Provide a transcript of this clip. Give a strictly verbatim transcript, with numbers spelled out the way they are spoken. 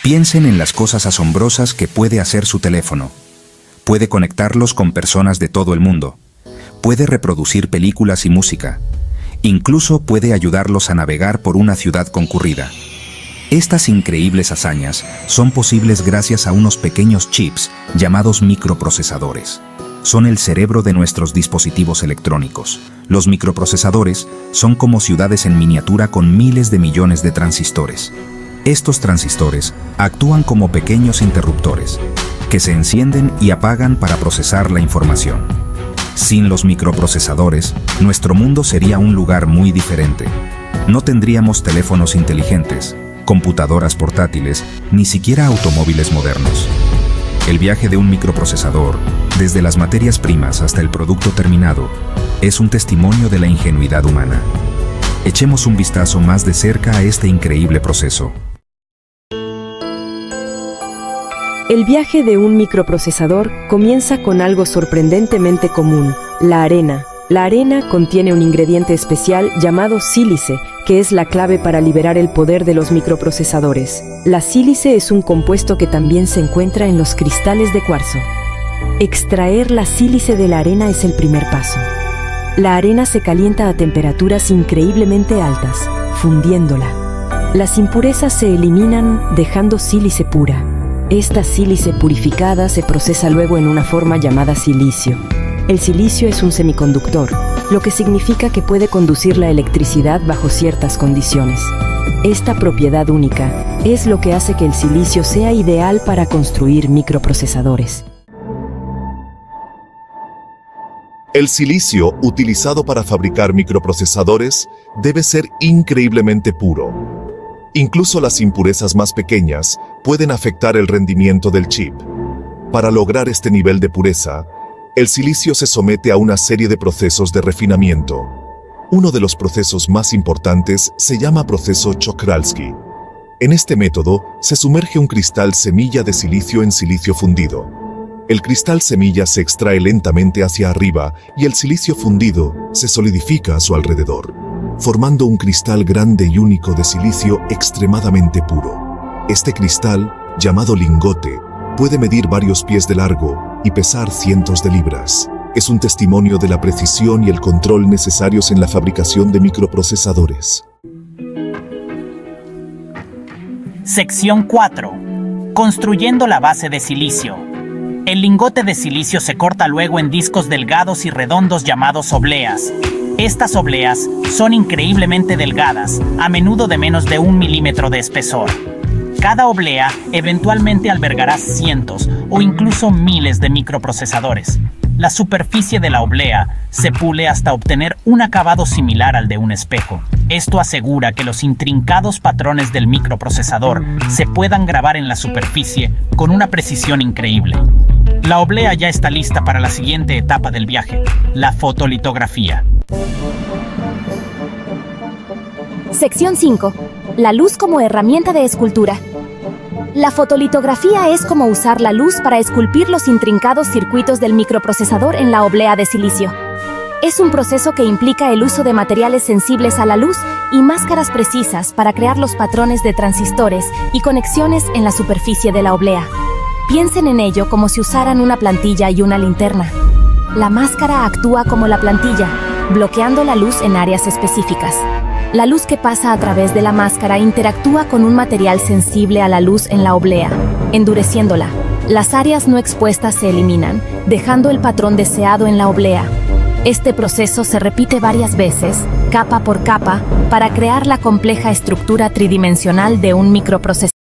Piensen en las cosas asombrosas que puede hacer su teléfono. Puede conectarlos con personas de todo el mundo. Puede reproducir películas y música. Incluso puede ayudarlos a navegar por una ciudad concurrida. Estas increíbles hazañas son posibles gracias a unos pequeños chips llamados microprocesadores. Son el cerebro de nuestros dispositivos electrónicos. Los microprocesadores son como ciudades en miniatura con miles de millones de transistores. Estos transistores actúan como pequeños interruptores, que se encienden y apagan para procesar la información. Sin los microprocesadores, nuestro mundo sería un lugar muy diferente. No tendríamos teléfonos inteligentes, computadoras portátiles, ni siquiera automóviles modernos. El viaje de un microprocesador, desde las materias primas hasta el producto terminado, es un testimonio de la ingenuidad humana. Echemos un vistazo más de cerca a este increíble proceso. El viaje de un microprocesador comienza con algo sorprendentemente común, la arena. La arena contiene un ingrediente especial llamado sílice, que es la clave para liberar el poder de los microprocesadores. La sílice es un compuesto que también se encuentra en los cristales de cuarzo. Extraer la sílice de la arena es el primer paso. La arena se calienta a temperaturas increíblemente altas, fundiéndola. Las impurezas se eliminan dejando sílice pura. Esta sílice purificada se procesa luego en una forma llamada silicio. El silicio es un semiconductor, lo que significa que puede conducir la electricidad bajo ciertas condiciones. Esta propiedad única es lo que hace que el silicio sea ideal para construir microprocesadores. El silicio utilizado para fabricar microprocesadores debe ser increíblemente puro. Incluso las impurezas más pequeñas pueden afectar el rendimiento del chip. Para lograr este nivel de pureza, el silicio se somete a una serie de procesos de refinamiento. Uno de los procesos más importantes se llama proceso Czochralski. En este método se sumerge un cristal semilla de silicio en silicio fundido. El cristal semilla se extrae lentamente hacia arriba y el silicio fundido se solidifica a su alrededor, formando un cristal grande y único de silicio extremadamente puro. Este cristal, llamado lingote, puede medir varios pies de largo y pesar cientos de libras. Es un testimonio de la precisión y el control necesarios en la fabricación de microprocesadores. Sección cuatro. Construyendo la base de silicio. El lingote de silicio se corta luego en discos delgados y redondos llamados obleas. Estas obleas son increíblemente delgadas, a menudo de menos de un milímetro de espesor. Cada oblea eventualmente albergará cientos o incluso miles de microprocesadores. La superficie de la oblea se pule hasta obtener un acabado similar al de un espejo. Esto asegura que los intrincados patrones del microprocesador se puedan grabar en la superficie con una precisión increíble. La oblea ya está lista para la siguiente etapa del viaje, la fotolitografía. Sección cinco. La luz como herramienta de escultura. La fotolitografía es como usar la luz para esculpir los intrincados circuitos del microprocesador en la oblea de silicio. Es un proceso que implica el uso de materiales sensibles a la luz y máscaras precisas para crear los patrones de transistores y conexiones en la superficie de la oblea. Piensen en ello como si usaran una plantilla y una linterna. La máscara actúa como la plantilla, bloqueando la luz en áreas específicas. La luz que pasa a través de la máscara interactúa con un material sensible a la luz en la oblea, endureciéndola. Las áreas no expuestas se eliminan, dejando el patrón deseado en la oblea. Este proceso se repite varias veces, capa por capa, para crear la compleja estructura tridimensional de un microprocesador.